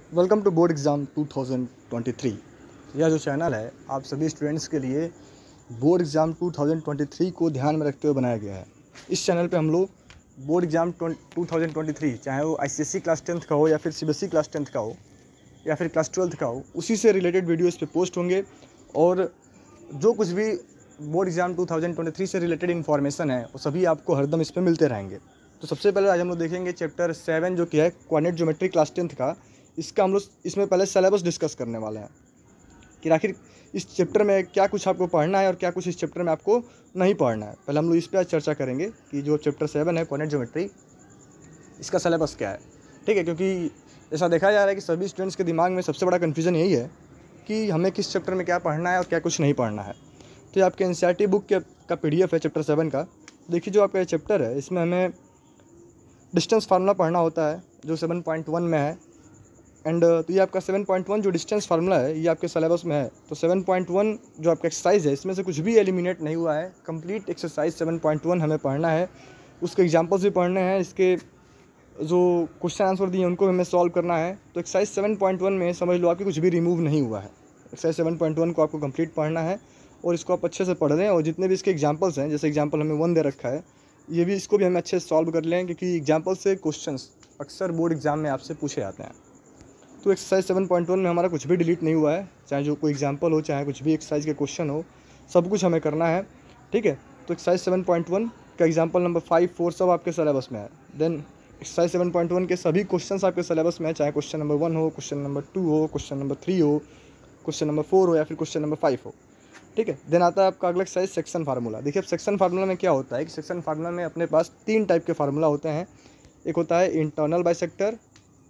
Welcome to board exam 2023। यह जो channel है आप सभी स्टूडेंट्स के लिए बोर्ड एग्ज़ाम 2023 को ध्यान में रखते हुए बनाया गया है। इस चैनल पे हम लोग बोर्ड एग्ज़ाम 2023 चाहे वो आईसीएसई क्लास 10th का हो या फिर सीबीएसई क्लास 10th का हो या फिर क्लास 12th का हो, उसी से रिलेटेड वीडियो इस पर पोस्ट होंगे और जो कुछ भी बोर्ड एग्ज़ाम 2023 से रिलेटेड इन्फॉर्मेशन है वो सभी आपको हरदम इस पर मिलते रहेंगे। तो सबसे पहले आज हम लोग देखेंगे चैप्टर 7 जो कि है कोऑर्डिनेट ज्योमेट्री क्लास 10th का। इसका हम लोग इसमें पहले सिलेबस डिस्कस करने वाले हैं कि आखिर इस चैप्टर में क्या कुछ आपको पढ़ना है और क्या कुछ इस चैप्टर में आपको नहीं पढ़ना है। पहले हम लोग इस पर आज चर्चा करेंगे कि जो चैप्टर 7 है कोऑर्डिनेट ज्योमेट्री, इसका सिलेबस क्या है। ठीक है, क्योंकि ऐसा देखा जा रहा है कि सभी स्टूडेंट्स के दिमाग में सबसे बड़ा कन्फ्यूज़न यही है कि हमें किस चैप्टर में क्या पढ़ना है और क्या कुछ नहीं पढ़ना है। तो ये आपके एनसीईआरटी बुक का PDF है चैप्टर 7 का। देखिए जो आपका ये चैप्टर है इसमें हमें डिस्टेंस फार्मूला पढ़ना होता है जो 7.1 में है। एंड तो ये आपका 7.1 जो डिस्टेंस फार्मूला है ये आपके सिलेबस में है। तो 7.1 जो आपका एक्सरसाइज है इसमें से कुछ भी एलिमिनेट नहीं हुआ है। कंप्लीट एक्सरसाइज 7.1 हमें पढ़ना है, उसके एग्जांपल्स भी पढ़ने हैं, इसके जो क्वेश्चन आंसर दिए उनको हमें सॉल्व करना है। तो एक्सरसाइज 7.1 में समझ लो आपकी कुछ भी रिमूव नहीं हुआ है। एक्सरसाइज 7.1 को आपको कंप्लीट पढ़ना है और इसको आप अच्छे से पढ़ लें और जितने भी इसके एग्जांपल्स हैं, जैसे एग्जांपल हमें 1 दे रखा है, ये भी इसको भी हमें अच्छे से सॉल्व कर लें क्योंकि एग्जांपल से क्वेश्चंस अक्सर बोर्ड एग्जाम में आपसे पूछे जाते हैं। तो एक्सरसाइज 7.1 में हमारा कुछ भी डिलीट नहीं हुआ है, चाहे जो कोई एग्जांपल हो चाहे कुछ भी एक्सरसाइज के क्वेश्चन हो, सब कुछ हमें करना है। ठीक है, तो एक्सरसाइज 7.1 का एग्जांपल नंबर 5, 4 सब आपके सिलेबस में है। देन एक्सरसाइज 7.1 के सभी क्वेश्चंस आपके सिलेबस में है, चाहे क्वेश्चन नंबर 1 हो, क्वेश्चन नंबर 2 हो, क्वेश्चन नंबर 3 हो, क्वेश्चन नंबर 4 हो या फिर क्वेश्चन नंबर 5 हो। ठीक है, देन आता है आपका अगला एक्सरसाइज सेक्शन फार्मूला। देखिए अब सेक्शन फार्मूला में क्या होता है कि सेक्शन फार्मूला में अपने पास 3 टाइप के फार्मूला होते हैं। एक होता है इंटरनल बाइसेक्टर,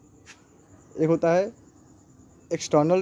एक होता है एक्सटर्नल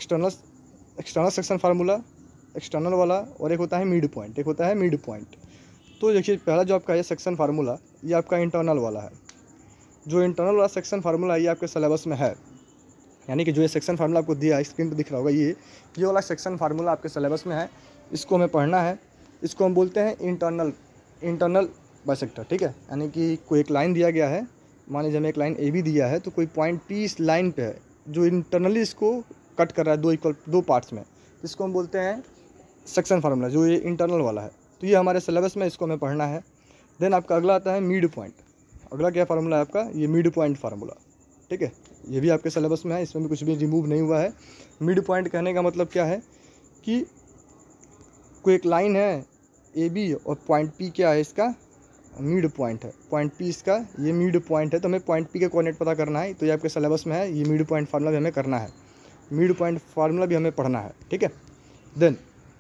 सेक्शन फार्मूला, एक्सटर्नल वाला, और एक होता है मिड पॉइंट, एक होता है मिड पॉइंट। तो देखिए पहला जो आपका है सेक्शन फार्मूला ये आपका इंटरनल वाला है। जो इंटरनल वाला सेक्शन फार्मूला ये आपके सिलेबस में है, यानी कि जो ये सेक्शन फार्मूला आपको दिया है स्क्रीन पर दिख रहा होगा, ये वाला सेक्शन फार्मूला आपके सिलेबस में है। इसको हमें पढ़ना है। इसको हम बोलते हैं इंटरनल बाइसेक्टर। ठीक है, यानी कि कोई एक लाइन दिया गया है, मान लीजिए हमें एक लाइन AB दिया है, तो कोई पॉइंट P इस लाइन पे है जो इंटरनली इसको कट कर रहा है दो पार्ट्स में, इसको हम बोलते हैं सेक्शन फार्मूला, जो ये इंटरनल वाला है। तो ये हमारे सिलेबस में, इसको हमें पढ़ना है। देन आपका अगला आता है मिड पॉइंट। अगला क्या फार्मूला है आपका, ये मिड पॉइंट फार्मूला। ठीक है, ये भी आपके सिलेबस में है, इसमें भी कुछ भी रिमूव नहीं हुआ है। मिड पॉइंट कहने का मतलब क्या है कि कोई एक लाइन है AB और पॉइंट P क्या है, इसका मिड पॉइंट है, पॉइंट P इसका ये मिड पॉइंट है। तो हमें पॉइंट P के कोऑर्डिनेट पता करना है, तो ये आपके सिलेबस में है। ये मिड पॉइंट फार्मूला भी हमें करना है, मिड पॉइंट फार्मूला भी हमें पढ़ना है। ठीक है, देन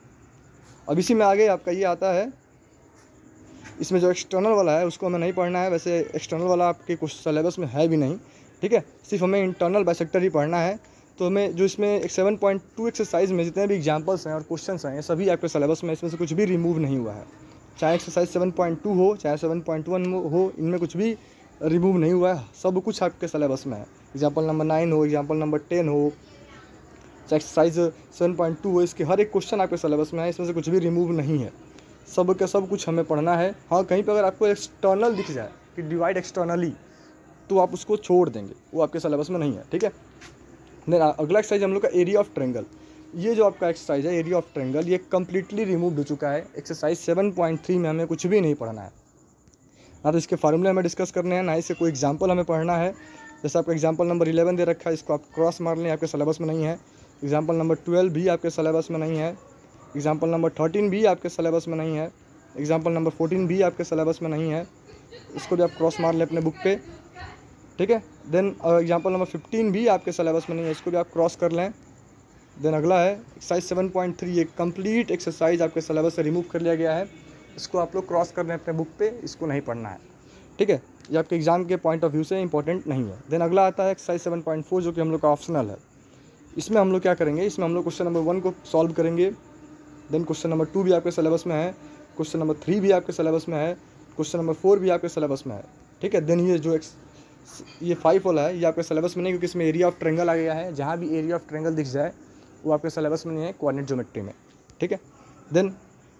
अब इसी में आगे आपका ये आता है, इसमें जो एक्सटर्नल वाला है उसको हमें नहीं पढ़ना है। वैसे एक्सटर्नल वाला आपके कुछ सिलेबस में है भी नहीं। ठीक है, सिर्फ हमें इंटरनल बाइसेक्टर ही पढ़ना है। तो हमें जो इसमें एक 7.2 एक्सरसाइज में जितने भी एग्जांपल्स हैं और क्वेश्चंस हैं, ये सभी आपके सिलेबस में, इसमें से कुछ भी रिमूव नहीं हुआ है। चाहे एक्सरसाइज 7.2 हो चाहे 7.1 हो, इनमें कुछ भी रिमूव नहीं हुआ है, सब कुछ आपके सिलेबस में है। एग्जाम्पल नंबर 9 हो, एग्जाम्पल नंबर 10 हो, चाहे एक्सरसाइज 7.2 हो, इसके हर एक क्वेश्चन आपके सिलेबस में है, इसमें से कुछ भी रिमूव नहीं है। सब का सब कुछ हमें पढ़ना है। हाँ, कहीं पर अगर आपको एक्सटर्नल दिख जाए कि डिवाइड एक्सटर्नली, तो आप उसको छोड़ देंगे, वो आपके सिलेबस में नहीं है। ठीक है, देन अगला एक्सरसाइज हम लोग का एरिया ऑफ ट्रायंगल। ये जो आपका एक्सरसाइज है एरिया ऑफ ट्रायंगल, ये कम्प्लीटली रिमूव हो चुका है। एक्सरसाइज 7.3 में हमें कुछ भी नहीं पढ़ना है, ना तो इसके फार्मूले हमें डिस्कस करने हैं, ना इससे कोई एग्जाम्पल हमें पढ़ना है। जैसे आपका एग्जाम्पल नंबर 11 दे रखा है, इसको आप क्रॉस मार लें, आपके सिलेबस में नहीं है। एग्जाम्पल नंबर 12 भी आपके सिलेबस में नहीं है। एग्जाम्पल नंबर 13 भी आपके सिलेबस में नहीं है। एग्जाम्पल नंबर 14 भी आपके सिलेबस में नहीं है, इसको भी आप क्रॉस मार लें अपने बुक पे। ठीक है, देन एग्जाम्पल नंबर 15 भी आपके सिलेबस में नहीं है, इसको भी आप क्रॉस कर लें। देन अगला है एक्सरसाइज 7.3, ये कंप्लीट एक्सरसाइज आपके सिलेबस से रिमूव कर लिया गया है, इसको आप लोग क्रॉस कर लें अपने बुक पे, इसको नहीं पढ़ना है। ठीक है, ये आपके एग्जाम के पॉइंट ऑफ व्यू से इंपॉर्टेंट नहीं है। देन अगला आता है एक्सरसाइज 7.4 जो कि हम लोग का ऑप्शनल है। इसमें हम लोग क्या करेंगे, इसमें हम लोग क्वेश्चन नंबर 1 को सॉल्व करेंगे। देन क्वेश्चन नंबर 2 भी आपके सिलेबस में है, क्वेश्चन नंबर 3 भी आपके सिलेबस में है, क्वेश्चन नंबर 4 भी आपके सिलेबस में है। ठीक है, देन ये 5 वाला है, ये आपके सिलेबस में नहीं, क्योंकि इसमें एरिया ऑफ ट्रायंगल आ गया है। जहाँ भी एरिया ऑफ ट्रायंगल दिख जाए वो आपके सिलेबस में नहीं है कोऑर्डिनेट ज्योमेट्री में। ठीक है, देन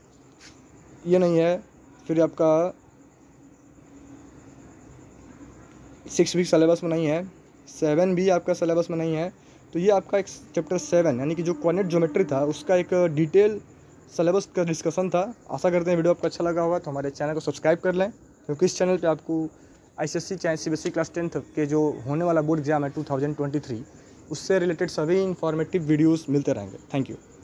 ये नहीं है। फिर आपका 6 भी सिलेबस में नहीं है, 7 भी आपका सिलेबस में नहीं है। तो ये आपका एक चैप्टर 7 यानी कि जो कोऑर्डिनेट ज्योमेट्री था उसका एक डिटेल सिलेबस का डिस्कशन था। आशा करते हैं वीडियो आपको अच्छा लगा होगा, तो हमारे चैनल को सब्सक्राइब कर लें, क्योंकि इस चैनल पे आपको ICSE चाहे CBSE क्लास 10th के जो होने वाला बोर्ड एग्जाम है 2023 उससे रिलेटेड सभी इंफॉर्मेटिव वीडियोस मिलते रहेंगे। Thank you.